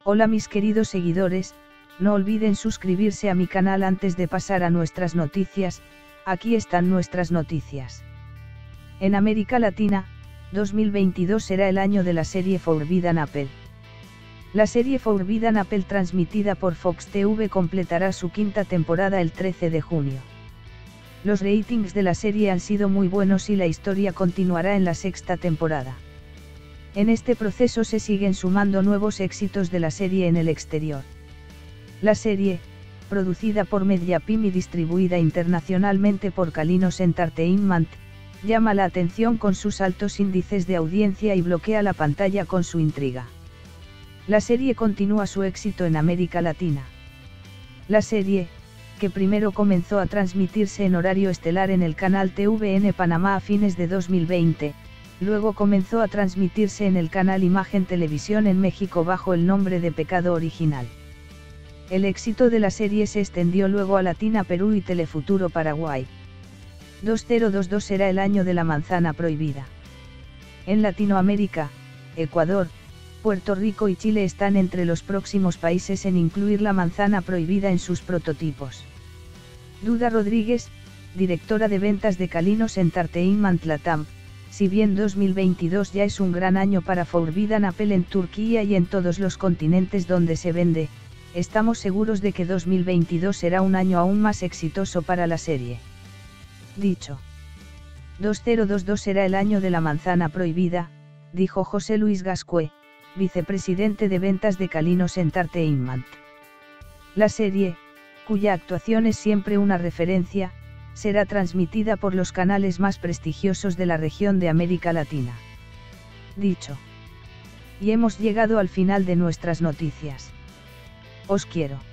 Hola mis queridos seguidores, no olviden suscribirse a mi canal antes de pasar a nuestras noticias. Aquí están nuestras noticias. En América Latina, 2022 será el año de la serie Forbidden Apple. La serie Forbidden Apple, transmitida por Fox TV, completará su quinta temporada el 13 de junio. Los ratings de la serie han sido muy buenos y la historia continuará en la sexta temporada. En este proceso se siguen sumando nuevos éxitos de la serie en el exterior. La serie, producida por Mediapim y distribuida internacionalmente por Kalinos Entertainment, llama la atención con sus altos índices de audiencia y bloquea la pantalla con su intriga. La serie continúa su éxito en América Latina. La serie, que primero comenzó a transmitirse en horario estelar en el canal TVN Panamá a fines de 2020, luego comenzó a transmitirse en el canal Imagen Televisión en México bajo el nombre de Pecado Original. El éxito de la serie se extendió luego a Latina, Perú y Telefuturo Paraguay. 2022 será el año de la manzana prohibida. En Latinoamérica, Ecuador, Puerto Rico y Chile están entre los próximos países en incluir la manzana prohibida en sus prototipos. Duda Rodríguez, directora de ventas de Kalinos Entertainment Latam, si bien 2022 ya es un gran año para Forbidden Apple en Turquía y en todos los continentes donde se vende, estamos seguros de que 2022 será un año aún más exitoso para la serie. Dicho. 2022 será el año de la manzana prohibida, dijo José Luis Gascue, vicepresidente de ventas de Kalinos Entertainment. La serie, cuya actuación es siempre una referencia, será transmitida por los canales más prestigiosos de la región de América Latina. Dicho. Y hemos llegado al final de nuestras noticias. Os quiero.